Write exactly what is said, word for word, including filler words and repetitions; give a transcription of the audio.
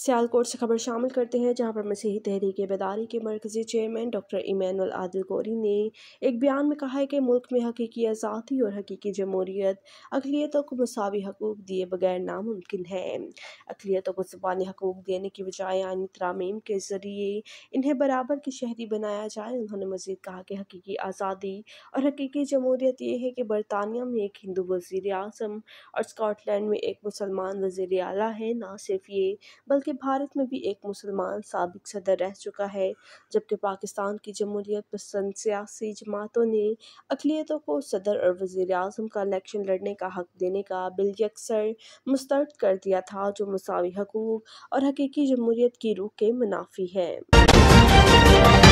सियालकोट से खबर शामिल करते हैं, जहां पर मसीही तहरीक बेदारी के मरकजी chairman doctor Emmanuel Adil Kori ने एक बयान में कहा है कि मुल्क में हकीकी आज़ादी और हकीकी जमहूरियत अक़लियतों को मसावी हकूक़ दिए बगैर नामुमकिन है। अक़लियतों को ज़ुबानी हकूक़ देने की बजाय आईनी तरामीम के ज़रिए इन्हें बराबर की शहरी बनाया जाए। उन्होंने मज़ीद कहा कि हकीकी आज़ादी और हकीकी जमहूरियत ये है कि बरतानिया में एक हिंदू वज़ीर आज़म और स्कॉटलैंड में एक मुसलमान वज़ीर आला है। ना सिर्फ ये बल्कि कि भारत में भी एक मुसलमान साबिक सदर रह चुका है, जबकि पाकिस्तान की जमहूरियत पसंद सियासी जमातों ने अक़लियतों को सदर और वज़ीर आज़म का इलेक्शन लड़ने का हक देने का बिल यकसर मुस्तरद कर दिया था, जो मसावी हकूक़ और हकीकी जमहूरियत की रूह के मुनाफी है।